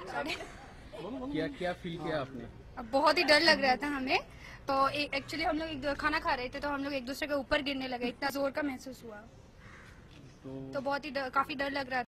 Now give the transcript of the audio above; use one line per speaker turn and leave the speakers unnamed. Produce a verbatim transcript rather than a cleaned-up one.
क्या क्या फील किया आपने?
अब बहुत ही डर लग रहा था हमें। तो एक्चुअली हम लोग एक खाना खा रहे थे तो हम लोग एक दूसरे के ऊपर गिरने लगे, इतना जोर का महसूस हुआ।
तो
तो बहुत ही डर, काफी डर लग रहा था।